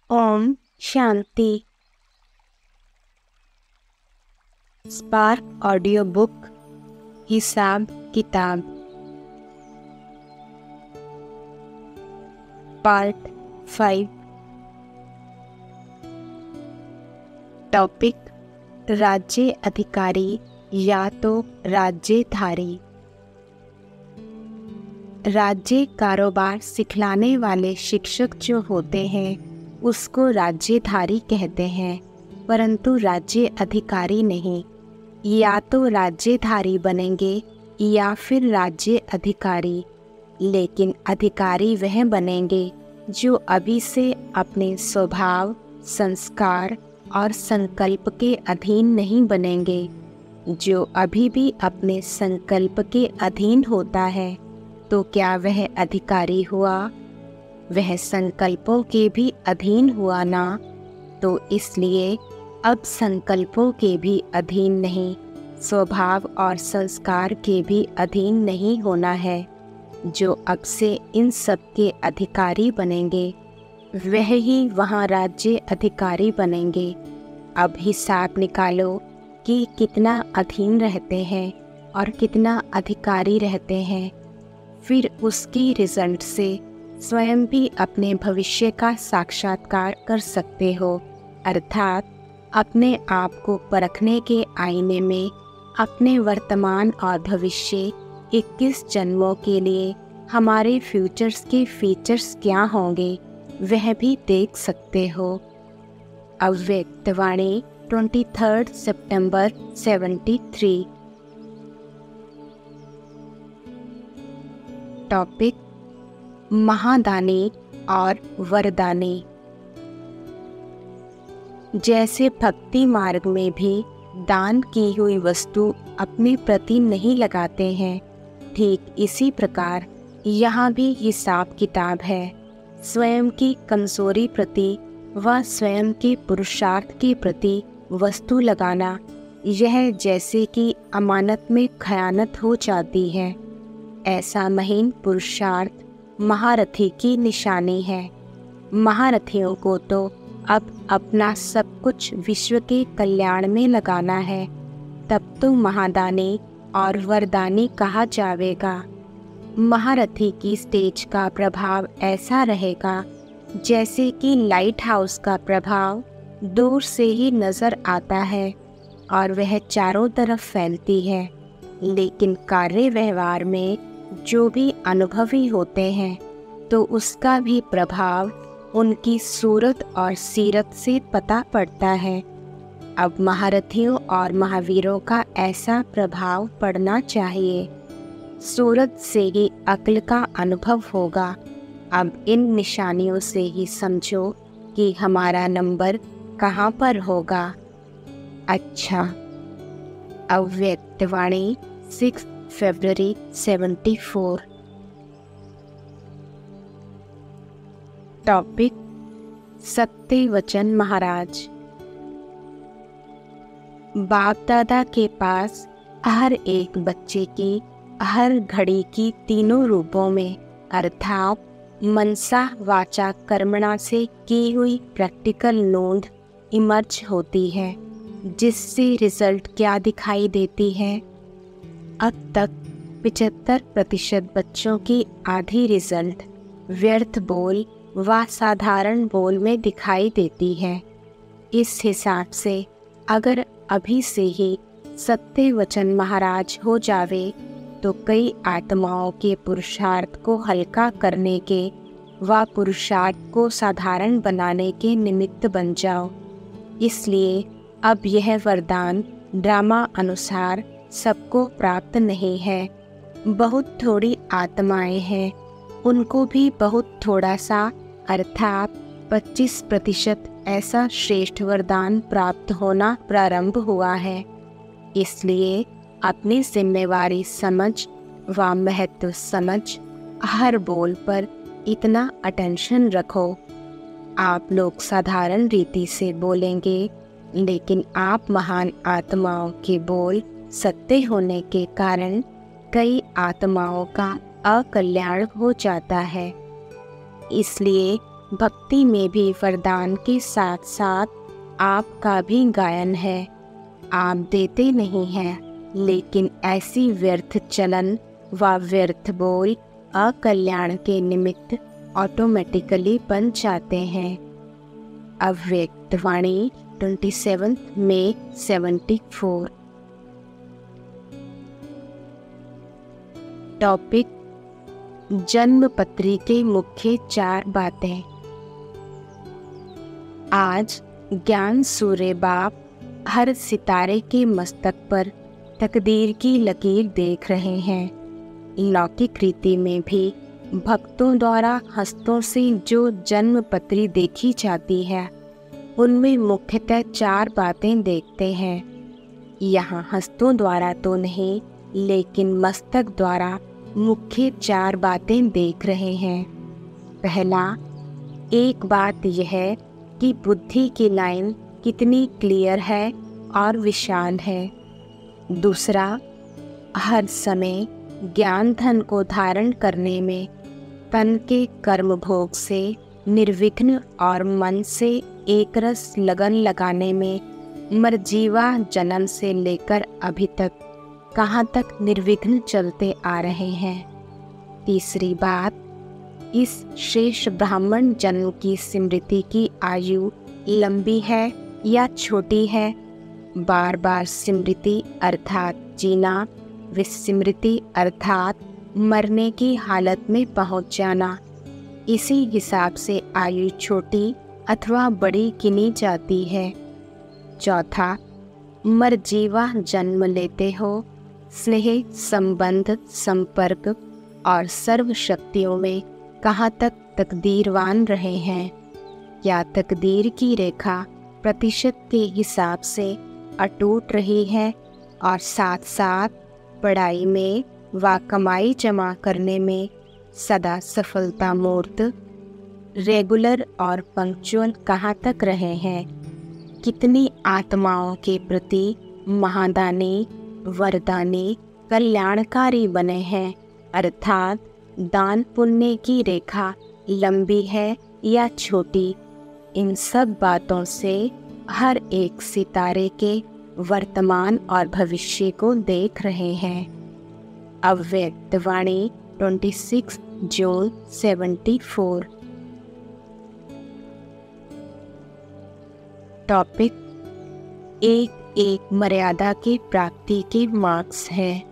ओम शांति। Spark audio book हिसाब किताब पार्ट 5। टॉपिक राज्य अधिकारी या तो राज्यधारी। राज्य कारोबार सिखलाने वाले शिक्षक जो होते हैं उसको राज्यधारी कहते हैं, परंतु राज्य अधिकारी नहीं। या तो राज्यधारी बनेंगे या फिर राज्य अधिकारी, लेकिन अधिकारी वह बनेंगे जो अभी से अपने स्वभाव, संस्कार और संकल्प के अधीन नहीं बनेंगे। जो अभी भी अपने संकल्प के अधीन होता है तो क्या वह अधिकारी हुआ? वह संकल्पों के भी अधीन हुआ ना। तो इसलिए अब संकल्पों के भी अधीन नहीं, स्वभाव और संस्कार के भी अधीन नहीं होना है। जो अब से इन सब के अधिकारी बनेंगे वह ही वहाँ राज्य अधिकारी बनेंगे। अब हिसाब निकालो कि कितना अधीन रहते हैं और कितना अधिकारी रहते हैं। फिर उसकी रिजल्ट से स्वयं भी अपने भविष्य का साक्षात्कार कर सकते हो, अर्थात अपने आप को परखने के आईने में अपने वर्तमान और भविष्य 21 जन्मों के लिए हमारे फ्यूचर्स के फीचर्स क्या होंगे वह भी देख सकते हो। अव्यक्तवाणी 23 सितंबर 73। टॉपिक महादानी और वरदानी। जैसे भक्ति मार्ग में भी दान की हुई वस्तु अपने प्रति नहीं लगाते हैं, ठीक इसी प्रकार यहाँ भी हिसाब किताब है। स्वयं की कमजोरी प्रति व स्वयं के पुरुषार्थ के प्रति वस्तु लगाना, यह जैसे कि अमानत में खयानत हो जाती है। ऐसा महीन पुरुषार्थ महारथी की निशानी है। महारथियों को तो अब अपना सब कुछ विश्व के कल्याण में लगाना है, तब तो महादानी और वरदानी कहा जाएगा। महारथी की स्टेज का प्रभाव ऐसा रहेगा जैसे कि लाइट हाउस का प्रभाव दूर से ही नज़र आता है और वह चारों तरफ फैलती है, लेकिन कार्य व्यवहार में जो भी अनुभवी होते हैं तो उसका भी प्रभाव उनकी सूरत और सीरत से पता पड़ता है। अब महारथियों और महावीरों का ऐसा प्रभाव पड़ना चाहिए। सूरत से ही अक्ल का अनुभव होगा। अब इन निशानियों से ही समझो कि हमारा नंबर कहाँ पर होगा। अच्छा, अव्यक्तवाणी 6 फरवरी 74। टॉपिक सत्यवचन महाराज। बाप दादा के पास हर एक बच्चे की हर घड़ी की तीनों रूपों में अर्थात मनसा वाचा कर्मणा से की हुई प्रैक्टिकल नोंद इमर्ज होती है, जिससे रिजल्ट क्या दिखाई देती है। अब तक 75% बच्चों की आधी रिजल्ट व्यर्थ बोल व साधारण बोल में दिखाई देती है। इस हिसाब से अगर अभी से ही सत्यवचन महाराज हो जावे तो कई आत्माओं के पुरुषार्थ को हल्का करने के व पुरुषार्थ को साधारण बनाने के निमित्त बन जाओ। इसलिए अब यह वरदान ड्रामा अनुसार सबको प्राप्त नहीं है। बहुत थोड़ी आत्माएं हैं, उनको भी बहुत थोड़ा सा अर्थात 25% ऐसा श्रेष्ठ वरदान प्राप्त होना प्रारंभ हुआ है। इसलिए अपनी जिम्मेवारी समझ व महत्व समझ हर बोल पर इतना अटेंशन रखो। आप लोग साधारण रीति से बोलेंगे, लेकिन आप महान आत्माओं के बोल सत्य होने के कारण कई आत्माओं का अकल्याण हो जाता है। इसलिए भक्ति में भी वरदान के साथ साथ आपका भी गायन है। आप देते नहीं हैं, लेकिन ऐसी व्यर्थ चलन व व्यर्थ बोल अकल्याण के निमित्त ऑटोमेटिकली बन जाते हैं। अव्यक्त वाणी 27 मई 74। टॉपिक: जन्म पत्री के मुख्य 4 बातें। आज ज्ञान सूर्य बाप हर सितारे के मस्तक पर तकदीर की लकीर देख रहे हैं। लौकिक रीति में भी भक्तों द्वारा हस्तों से जो जन्म पत्री देखी जाती है, उनमें मुख्यतः 4 बातें देखते हैं। यहाँ हस्तों द्वारा तो नहीं, लेकिन मस्तक द्वारा मुख्य 4 बातें देख रहे हैं। पहला, एक बात यह है कि बुद्धि की लाइन कितनी क्लियर है और विशाल है। दूसरा, हर समय ज्ञान धन को धारण करने में तन के कर्म भोग से निर्विघ्न और मन से एकरस लगन लगाने में मरजीवा जन्म से लेकर अभी तक कहाँ तक निर्विघ्न चलते आ रहे हैं। तीसरी बात, इस शेष ब्राह्मण जन्म की स्मृति की आयु लंबी है या छोटी है। बार बार स्मृति अर्थात जीना, विस्मृति अर्थात मरने की हालत में पहुंच जाना। इसी हिसाब से आयु छोटी अथवा बड़ी गिनी जाती है। चौथा, मरजीवा जन्म लेते हो, स्नेह, संबंध, संपर्क और सर्व शक्तियों में कहाँ तक तकदीरवान रहे हैं। क्या तकदीर की रेखा प्रतिशत के हिसाब से अटूट रही है और साथ साथ पढ़ाई में व कमाई जमा करने में सदा सफलता मूर्त, रेगुलर और पंक्चुअल कहाँ तक रहे हैं। कितनी आत्माओं के प्रति महादानी, वरदानी, कल्याणकारी बने हैं, अर्थात दान पुण्य की रेखा लंबी है या छोटी। इन सब बातों से हर एक सितारे के वर्तमान और भविष्य को देख रहे हैं। अव्यक्त वाणी 26 जून 74। टॉपिक: एक एक मर्यादा की प्राप्ति के मार्क्स हैं।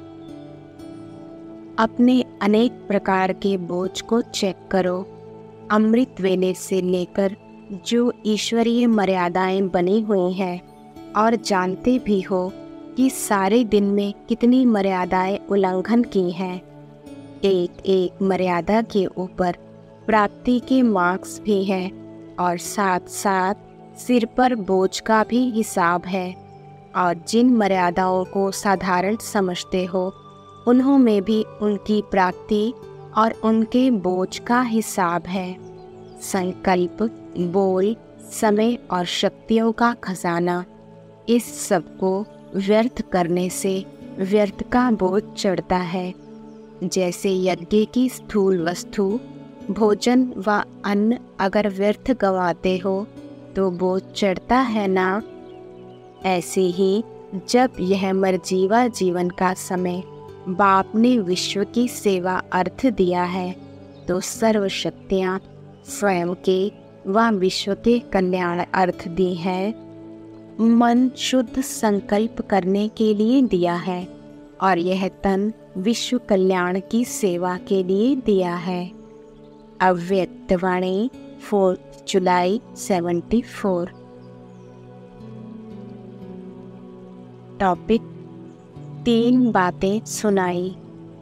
अपने अनेक प्रकार के बोझ को चेक करो। अमृत वेले से लेकर जो ईश्वरीय मर्यादाएं बनी हुई हैं और जानते भी हो कि सारे दिन में कितनी मर्यादाएं उल्लंघन की हैं। एक एक मर्यादा के ऊपर प्राप्ति के मार्क्स भी हैं और साथ साथ सिर पर बोझ का भी हिसाब है। और जिन मर्यादाओं को साधारण समझते हो, उन्हों में भी उनकी प्राप्ति और उनके बोझ का हिसाब है। संकल्प, बोल, समय और शक्तियों का खजाना, इस सब को व्यर्थ करने से व्यर्थ का बोझ चढ़ता है। जैसे यज्ञ की स्थूल वस्तु भोजन व अन्न अगर व्यर्थ गंवाते हो तो बोझ चढ़ता है ना। ऐसे ही जब यह मरजीवा जीवन का समय बाप ने विश्व की सेवा अर्थ दिया है, तो सर्व शक्तियाँ स्वयं के व विश्व के कल्याण अर्थ दी है। मन शुद्ध संकल्प करने के लिए दिया है और यह तन विश्व कल्याण की सेवा के लिए दिया है। अव्यक्त वाणी 4 जुलाई 74। टॉपिक: 3 बातें सुनाई।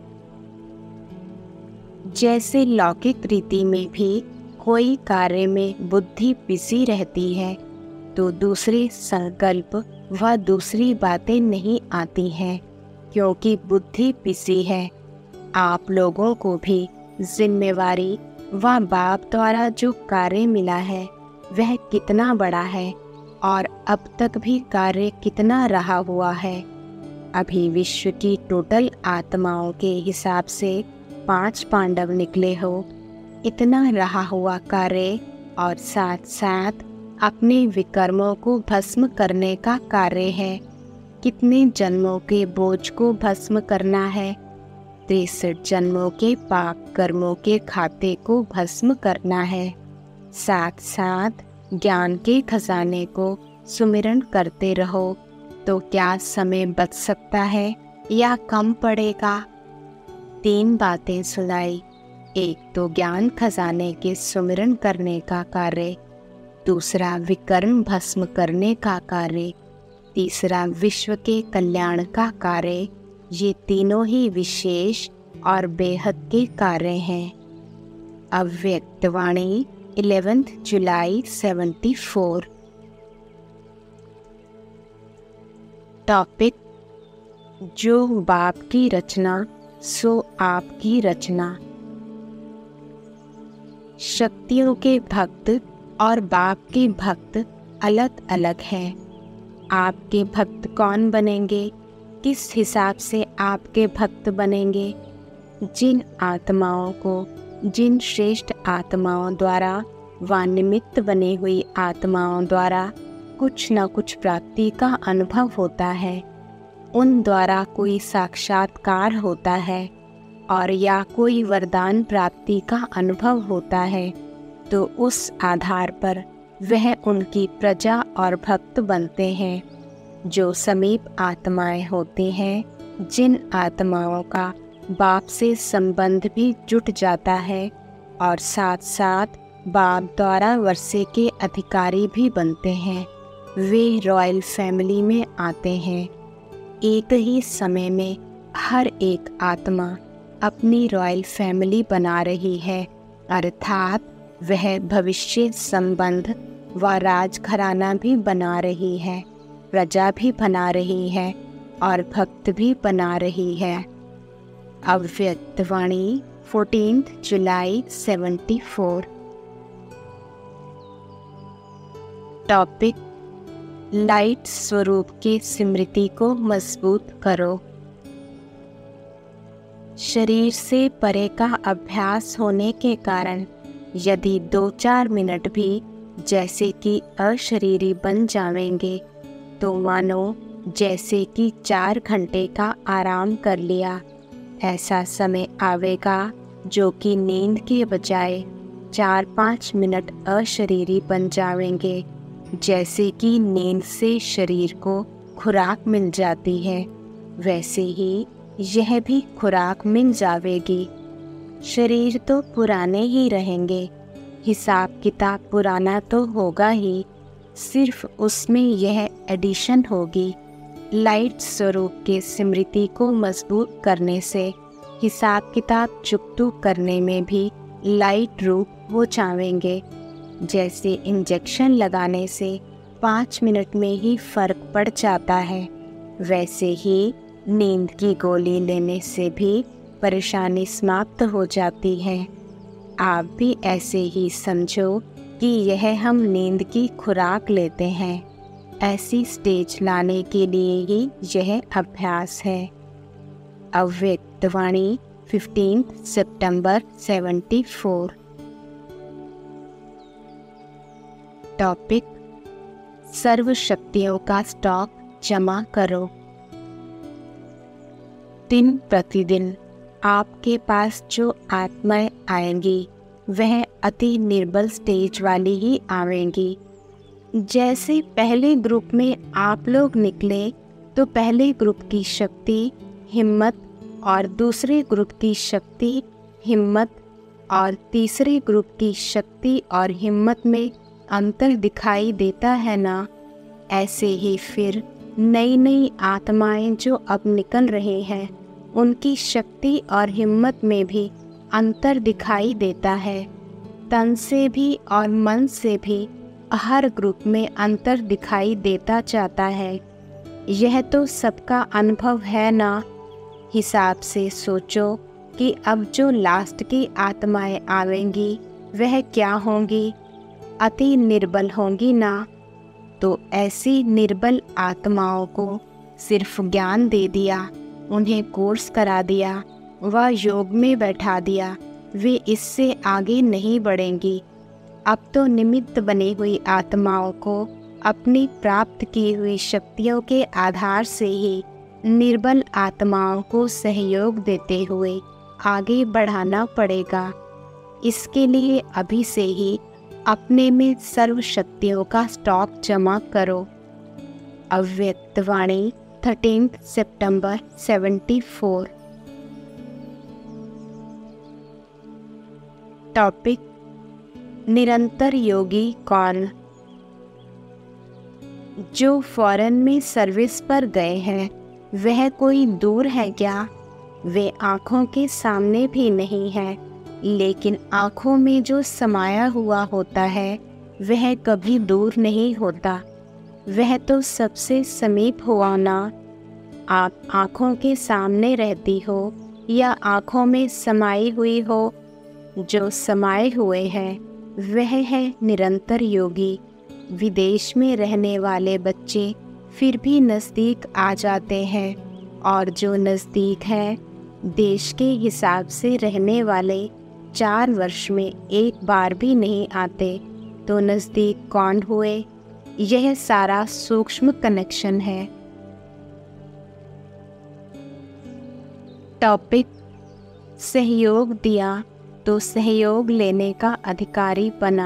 जैसे लौकिक रीति में भी कोई कार्य में बुद्धि पिसी रहती है, तो दूसरे संकल्प व दूसरी बातें नहीं आती हैं, क्योंकि बुद्धि पिसी है। आप लोगों को भी जिम्मेवारी व बाप द्वारा जो कार्य मिला है वह कितना बड़ा है और अब तक भी कार्य कितना रहा हुआ है। अभी विश्व की टोटल आत्माओं के हिसाब से 5 पांडव निकले हो। इतना रहा हुआ कार्य और साथ साथ अपने विकर्मों को भस्म करने का कार्य है। कितने जन्मों के बोझ को भस्म करना है? 63 जन्मों के पाप कर्मों के खाते को भस्म करना है। साथ साथ ज्ञान के खजाने को सुमिरन करते रहो तो क्या समय बच सकता है या कम पड़ेगा? 3 बातें सुनाई। एक तो ज्ञान खजाने के सुमिरन करने का कार्य, दूसरा विकर्म भस्म करने का कार्य, तीसरा विश्व के कल्याण का कार्य। ये तीनों ही विशेष और बेहद के कार्य हैं। अव्यक्त वाणी 11 जुलाई 74। टॉपिक: जो बाप की रचना सो आपकी रचना। शक्तियों के भक्त और बाप के भक्त अलग अलग हैं। आपके भक्त कौन बनेंगे? किस हिसाब से आपके भक्त बनेंगे? जिन आत्माओं को जिन श्रेष्ठ आत्माओं द्वारा व निमित्त बनी हुई आत्माओं द्वारा कुछ न कुछ प्राप्ति का अनुभव होता है, उन द्वारा कोई साक्षात्कार होता है और या कोई वरदान प्राप्ति का अनुभव होता है, तो उस आधार पर वह उनकी प्रजा और भक्त बनते हैं। जो समीप आत्माएं होती हैं, जिन आत्माओं का बाप से संबंध भी जुट जाता है और साथ साथ बाप द्वारा वर्षे के अधिकारी भी बनते हैं, वे रॉयल फैमिली में आते हैं। एक ही समय में हर एक आत्मा अपनी रॉयल फैमिली बना रही है, अर्थात वह भविष्य संबंध व राजघराना भी बना रही है, प्रजा भी बना रही है और भक्त भी बना रही है। अव्यक्त वाणी 14 जुलाई 74। टॉपिक: लाइट स्वरूप की स्मृति को मजबूत करो। शरीर से परे का अभ्यास होने के कारण यदि 2-4 मिनट भी जैसे कि अशरीरी बन जावेंगे तो मानो जैसे कि 4 घंटे का आराम कर लिया। ऐसा समय आवेगा जो कि नींद के बजाय 4-5 मिनट अशरीरी बन जावेंगे, जैसे कि नींद से शरीर को खुराक मिल जाती है, वैसे ही यह भी खुराक मिल जावेगी। शरीर तो पुराने ही रहेंगे, हिसाब किताब पुराना तो होगा ही, सिर्फ उसमें यह एडिशन होगी। लाइट स्वरूप के स्मृति को मजबूत करने से हिसाब किताब चुकतू करने में भी लाइट रूप हो जावेंगे। जैसे इंजेक्शन लगाने से 5 मिनट में ही फर्क पड़ जाता है, वैसे ही नींद की गोली लेने से भी परेशानी समाप्त हो जाती है। आप भी ऐसे ही समझो कि यह हम नींद की खुराक लेते हैं। ऐसी स्टेज लाने के लिए ही यह अभ्यास है। अव्यक्त वाणी 15 सितंबर 74। टॉपिक: सर्व शक्तियों का स्टॉक जमा करो। दिन प्रतिदिन आपके पास जो आत्माएं आएंगी वह अति निर्बल स्टेज वाली ही आवेंगी। जैसे पहले ग्रुप में आप लोग निकले तो पहले ग्रुप की शक्ति हिम्मत और दूसरे ग्रुप की शक्ति हिम्मत और तीसरे ग्रुप की शक्ति और हिम्मत में अंतर दिखाई देता है ना। ऐसे ही फिर नई नई आत्माएं जो अब निकल रहे हैं उनकी शक्ति और हिम्मत में भी अंतर दिखाई देता है। तन से भी और मन से भी हर ग्रुप में अंतर दिखाई देता जाता है। यह तो सबका अनुभव है ना। हिसाब से सोचो कि अब जो लास्ट की आत्माएं आवेंगी वह क्या होंगी? अति निर्बल होंगी ना। तो ऐसी निर्बल आत्माओं को सिर्फ ज्ञान दे दिया, उन्हें कोर्स करा दिया व योग में बैठा दिया, वे इससे आगे नहीं बढ़ेंगी। अब तो निमित्त बनी हुई आत्माओं को अपनी प्राप्त की हुई शक्तियों के आधार से ही निर्बल आत्माओं को सहयोग देते हुए आगे बढ़ाना पड़ेगा। इसके लिए अभी से ही अपने में सर्व शक्तियों का स्टॉक जमा करो। अव्यक्तवाणी 13 सितंबर 74। टॉपिक: निरंतर योगी कौन? जो फॉरेन में सर्विस पर गए हैं वह कोई दूर है क्या? वे आँखों के सामने भी नहीं है, लेकिन आँखों में जो समाया हुआ होता है वह कभी दूर नहीं होता। वह तो सबसे समीप हुआ ना। आप आँखों के सामने रहती हो या आँखों में समाई हुई हो, जो समाये हुए हैं वह है निरंतर योगी। विदेश में रहने वाले बच्चे फिर भी नज़दीक आ जाते हैं, और जो नज़दीक है देश के हिसाब से रहने वाले 4 वर्ष में एक बार भी नहीं आते, तो नज़दीक कौन हुए? यह सारा सूक्ष्म कनेक्शन है। टॉपिक: सहयोग दिया तो सहयोग लेने का अधिकारी बना।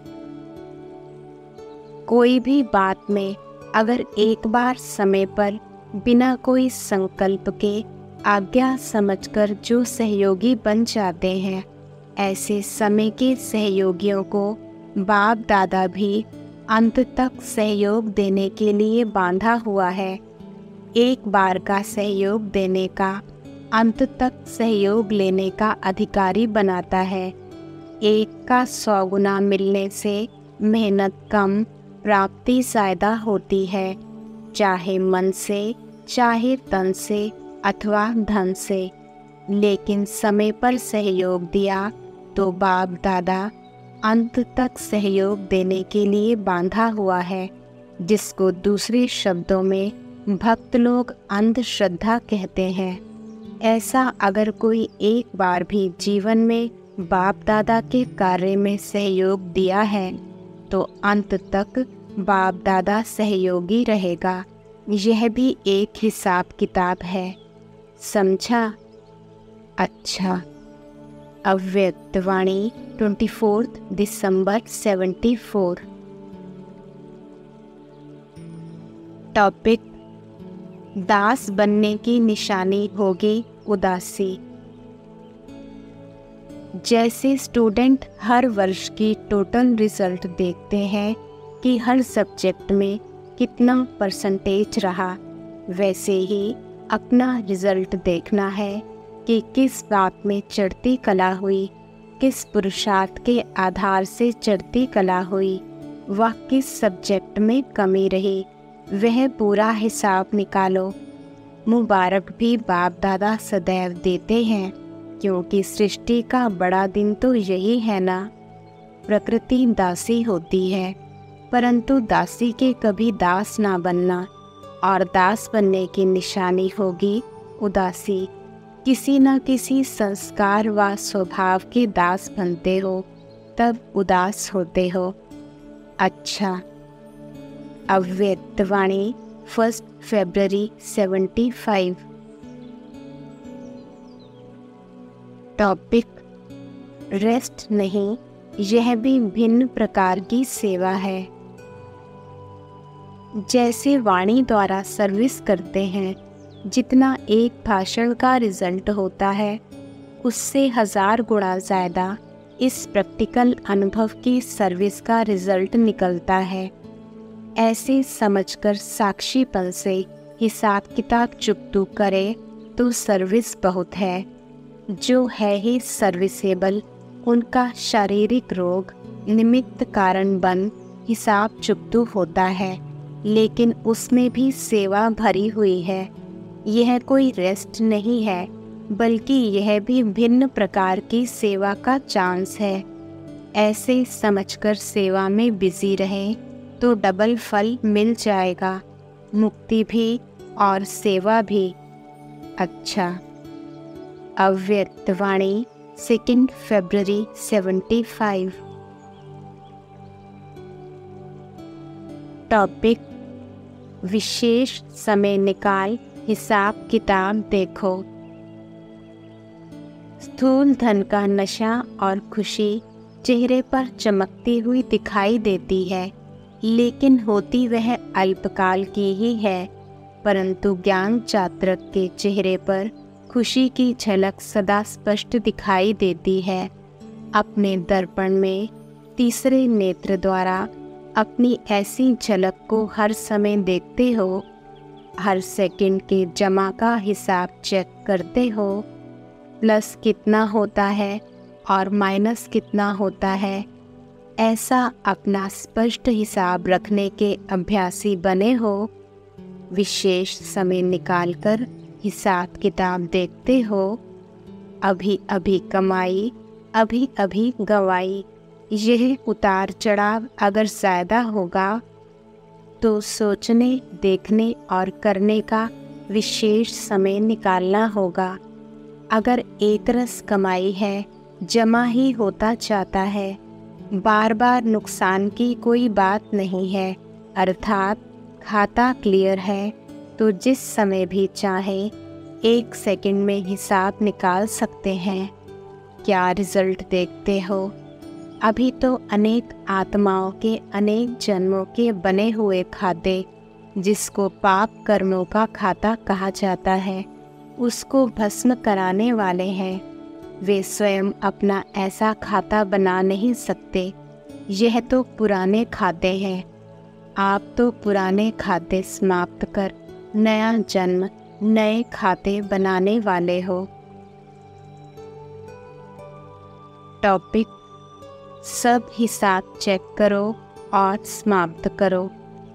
कोई भी बात में अगर एक बार समय पर बिना कोई संकल्प के आज्ञा समझकर जो सहयोगी बन जाते हैं, ऐसे समय के सहयोगियों को बाप दादा भी अंत तक सहयोग देने के लिए बांधा हुआ है। एक बार का सहयोग देने का अंत तक सहयोग लेने का अधिकारी बनाता है। एक का 100 गुना मिलने से मेहनत कम, प्राप्ति ज़्यादा होती है, चाहे मन से, चाहे तन से अथवा धन से। लेकिन समय पर सहयोग दिया तो बाप दादा अंत तक सहयोग देने के लिए बांधा हुआ है, जिसको दूसरे शब्दों में भक्त लोग अंधश्रद्धा कहते हैं। ऐसा अगर कोई एक बार भी जीवन में बाप दादा के कार्य में सहयोग दिया है तो अंत तक बाप दादा सहयोगी रहेगा। यह भी एक हिसाब किताब है। समझा? अच्छा। अव्यक्तवाणी 24 दिसंबर 74। टॉपिक: दास बनने की निशानी होगी उदासी। जैसे स्टूडेंट हर वर्ष की टोटल रिजल्ट देखते हैं कि हर सब्जेक्ट में कितना परसेंटेज रहा, वैसे ही अपना रिजल्ट देखना है कि किस बात में चढ़ती कला हुई, किस पुरुषार्थ के आधार से चढ़ती कला हुई, वह किस सब्जेक्ट में कमी रही, वह पूरा हिसाब निकालो। मुबारक भी बाप दादा सदैव देते हैं, क्योंकि सृष्टि का बड़ा दिन तो यही है ना। प्रकृति दासी होती है, परंतु दासी के कभी दास ना बनना, और दास बनने की निशानी होगी उदासी। किसी न किसी संस्कार व स्वभाव के दास बनते हो तब उदास होते हो। अच्छा। अव्यक्तवाणी 1 फरवरी 75। टॉपिक: रेस्ट नहीं, यह भी भिन्न प्रकार की सेवा है। जैसे वाणी द्वारा सर्विस करते हैं, जितना एक भाषण का रिजल्ट होता है उससे 1000 गुना ज़्यादा इस प्रैक्टिकल अनुभव की सर्विस का रिजल्ट निकलता है। ऐसे समझकर साक्षीपन से हिसाब किताब चुकतू करे तो सर्विस बहुत है। जो है ही सर्विसेबल, उनका शारीरिक रोग निमित्त कारण बन हिसाब चुकतू होता है, लेकिन उसमें भी सेवा भरी हुई है। यह कोई रेस्ट नहीं है, बल्कि यह भी भिन्न प्रकार की सेवा का चांस है। ऐसे समझकर सेवा में बिजी रहें तो डबल फल मिल जाएगा, मुक्ति भी और सेवा भी। अच्छा। अव्यक्तवाणी 2 फरवरी 75। टॉपिक: विशेष समय निकाल हिसाब किताब देखो। स्थूल धन का नशा और खुशी चेहरे पर चमकती हुई दिखाई देती है, लेकिन होती वह अल्पकाल की ही है। परंतु ज्ञान चात्रक के चेहरे पर खुशी की झलक सदा स्पष्ट दिखाई देती है। अपने दर्पण में तीसरे नेत्र द्वारा अपनी ऐसी झलक को हर समय देखते हो, हर सेकंड के जमा का हिसाब चेक करते हो, प्लस कितना होता है और माइनस कितना होता है, ऐसा अपना स्पष्ट हिसाब रखने के अभ्यासी बने हो। विशेष समय निकालकर हिसाब किताब देखते हो। अभी अभी कमाई, अभी अभी गंवाई। यह उतार चढ़ाव अगर ज़्यादा होगा तो सोचने, देखने और करने का विशेष समय निकालना होगा। अगर एक रस कमाई है, जमा ही होता जाता है, बार बार नुकसान की कोई बात नहीं है, अर्थात खाता क्लियर है, तो जिस समय भी चाहे 1 सेकंड में हिसाब निकाल सकते हैं। क्या रिजल्ट देखते हो? अभी तो अनेक आत्माओं के अनेक जन्मों के बने हुए खाते, जिसको पाप कर्मों का खाता कहा जाता है, उसको भस्म कराने वाले हैं। वे स्वयं अपना ऐसा खाता बना नहीं सकते। यह तो पुराने खाते हैं। आप तो पुराने खाते समाप्त कर नया जन्म, नए खाते बनाने वाले हो। टॉपिक: सब हिसाब चेक करो और समाप्त करो।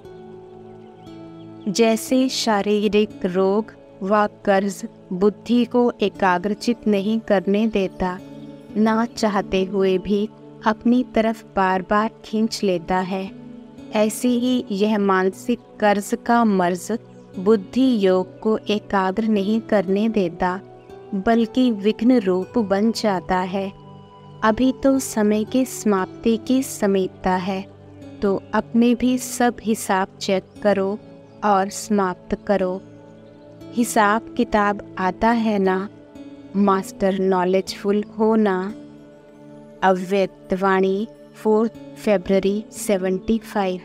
जैसे शारीरिक रोग व कर्ज बुद्धि को एकाग्रचित नहीं करने देता, ना चाहते हुए भी अपनी तरफ बार बार खींच लेता है, ऐसे ही यह मानसिक कर्ज का मर्ज बुद्धि योग को एकाग्र नहीं करने देता, बल्कि विघ्न रूप बन जाता है। अभी तो समय की समाप्ति की समीपता है, तो अपने भी सब हिसाब चेक करो और समाप्त करो। हिसाब किताब आता है ना? मास्टर नॉलेजफुल हो ना? अव्यक्त वाणी 4 फरवरी 75।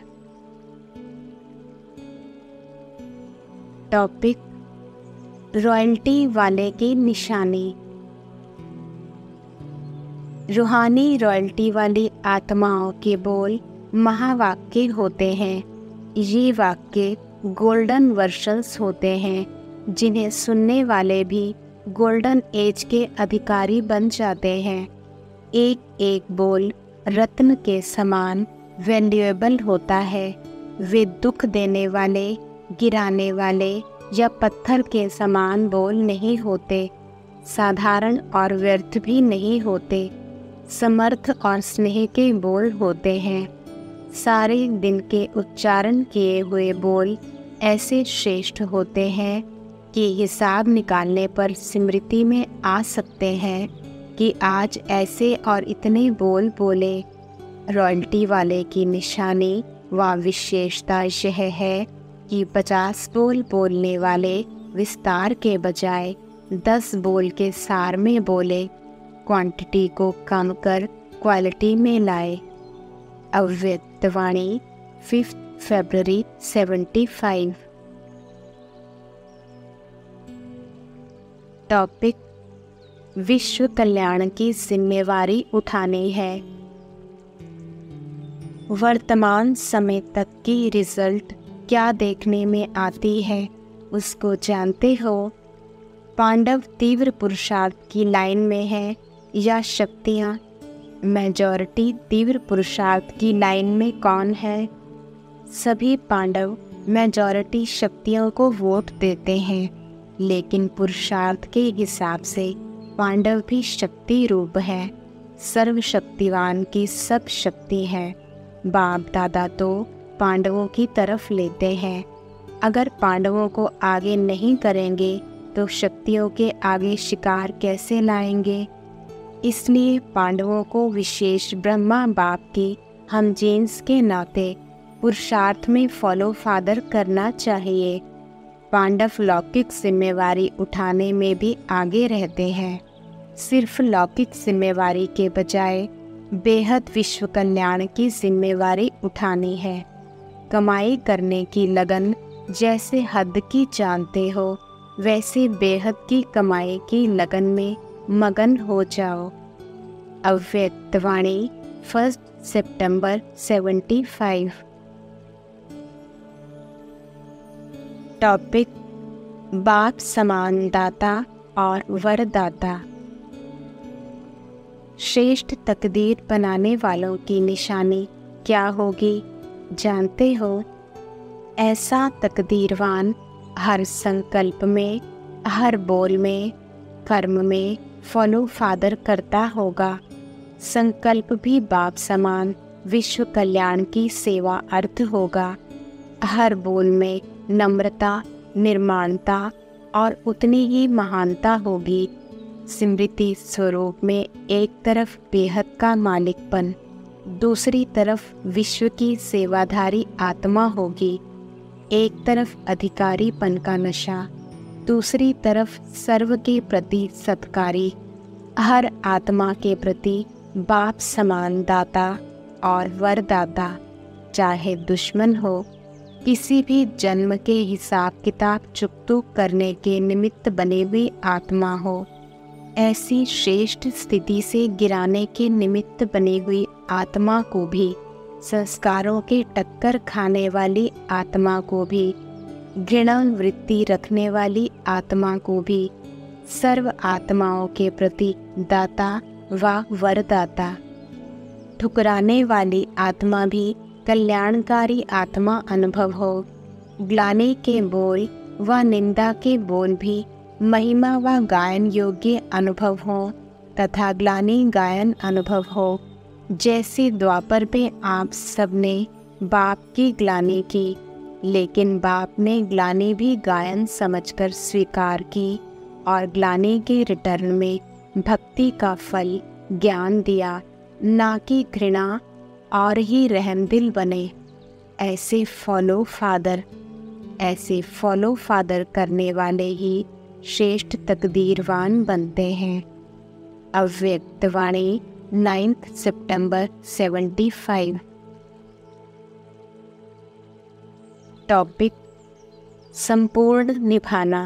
टॉपिक: रॉयल्टी वाले की निशानी। रूहानी रॉयल्टी वाली आत्माओं के बोल महावाक्य होते हैं। ये वाक्य गोल्डन वर्शंस होते हैं, जिन्हें सुनने वाले भी गोल्डन एज के अधिकारी बन जाते हैं। एक एक बोल रत्न के समान वैल्यूएबल होता है। वे दुख देने वाले, गिराने वाले या पत्थर के समान बोल नहीं होते, साधारण और व्यर्थ भी नहीं होते, समर्थ और स्नेह के बोल होते हैं। सारे दिन के उच्चारण किए हुए बोल ऐसे श्रेष्ठ होते हैं कि हिसाब निकालने पर स्मृति में आ सकते हैं कि आज ऐसे और इतने बोल बोले। रॉयल्टी वाले की निशानी व विशेषता यह है कि 50 बोल बोलने वाले विस्तार के बजाय 10 बोल के सार में बोले, क्वांटिटी को कम कर क्वालिटी में लाए। अव्यक्त वाणी 5 फरवरी 75। टॉपिक: विश्व कल्याण की जिम्मेवारी उठानी है। वर्तमान समय तक की रिजल्ट क्या देखने में आती है, उसको जानते हो? पांडव तीव्र पुरुषार्थ की लाइन में है या शक्तियाँ? मेजॉरिटी तीव्र पुरुषार्थ की लाइन में कौन है? सभी पांडव मेजॉरिटी शक्तियों को वोट देते हैं, लेकिन पुरुषार्थ के हिसाब से पांडव भी शक्ति रूप है। सर्वशक्तिवान की सब शक्ति है। बाप दादा तो पांडवों की तरफ लेते हैं। अगर पांडवों को आगे नहीं करेंगे तो शक्तियों के आगे शिकार कैसे लाएंगे? इसलिए पांडवों को विशेष ब्रह्मा बाप की हम जीन्स के नाते पुरुषार्थ में फॉलो फादर करना चाहिए। पांडव लौकिक जिम्मेवारी उठाने में भी आगे रहते हैं। सिर्फ लौकिक जिम्मेवारी के बजाय बेहद विश्व कल्याण की जिम्मेवारी उठानी है। कमाई करने की लगन जैसे हद की जानते हो, वैसे बेहद की कमाई की लगन में मगन हो जाओ। अव्यक्तवाणी 1 सितंबर 75। टॉपिक बाप समान दाता और वरदाता। श्रेष्ठ तकदीर बनाने वालों की निशानी क्या होगी जानते हो? ऐसा तकदीरवान हर संकल्प में, हर बोल में, कर्म में फॉलो फादर करता होगा। संकल्प भी बाप समान विश्व कल्याण की सेवा अर्थ होगा। हर बोल में नम्रता, निर्माणता और उतनी ही महानता होगी। स्मृति स्वरूप में एक तरफ बेहद का मालिकपन, दूसरी तरफ विश्व की सेवाधारी आत्मा होगी। एक तरफ अधिकारीपन का नशा, दूसरी तरफ सर्व के प्रति सत्कारी। हर आत्मा के प्रति बाप समान दाता और वरदाता, चाहे दुश्मन हो, किसी भी जन्म के हिसाब किताब चुकतू करने के निमित्त बने हुई आत्मा हो, ऐसी श्रेष्ठ स्थिति से गिराने के निमित्त बनी हुई आत्मा को भी, संस्कारों के टक्कर खाने वाली आत्मा को भी, घृणा वृत्ति रखने वाली आत्मा को भी, सर्व आत्माओं के प्रति दाता व वरदाता। ठुकराने वाली आत्मा भी कल्याणकारी आत्मा अनुभव हो। ग्लानि के बोल व निंदा के बोल भी महिमा व गायन योग्य अनुभव हो तथा ग्लानि गायन अनुभव हो। जैसे द्वापर में आप सबने बाप की ग्लानि की, लेकिन बाप ने ग्लानि भी गायन समझकर स्वीकार की और ग्लानि के रिटर्न में भक्ति का फल ज्ञान दिया, ना कि घृणा और ही रहमदिल बने। ऐसे फॉलो फादर करने वाले ही श्रेष्ठ तकदीरवान बनते हैं। अव्यक्तवाणी 9 सितंबर 75। टॉपिक संपूर्ण निभाना।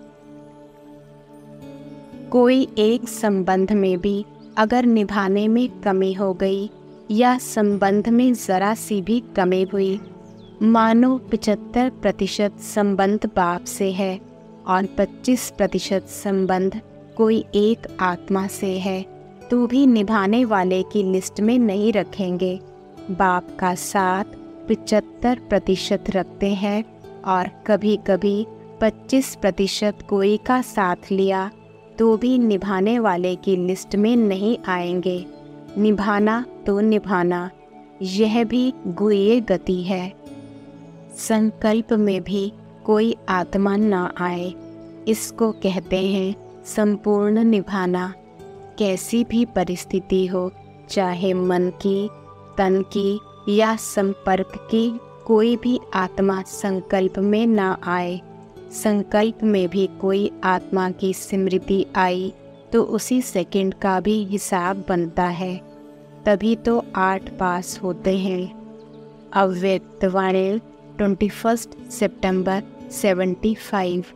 कोई एक संबंध में भी अगर निभाने में कमी हो गई या संबंध में ज़रा सी भी कमी हुई, मानो 75% संबंध बाप से है और 25% संबंध कोई एक आत्मा से है, तो भी निभाने वाले की लिस्ट में नहीं रखेंगे। बाप का साथ 75% रखते हैं और कभी कभी 25% कोई का साथ लिया तो भी निभाने वाले की लिस्ट में नहीं आएंगे। निभाना तो निभाना, यह भी गुह्य गति है। संकल्प में भी कोई आत्मा ना आए, इसको कहते हैं संपूर्ण निभाना। कैसी भी परिस्थिति हो, चाहे मन की, तन की या संपर्क की, कोई भी आत्मा संकल्प में ना आए। संकल्प में भी कोई आत्मा की स्मृति आई तो उसी सेकंड का भी हिसाब बनता है, तभी तो 8 पास होते हैं। अव्यक्तवाणी 21 सितंबर 75।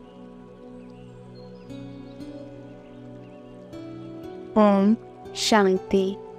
ओम शांति।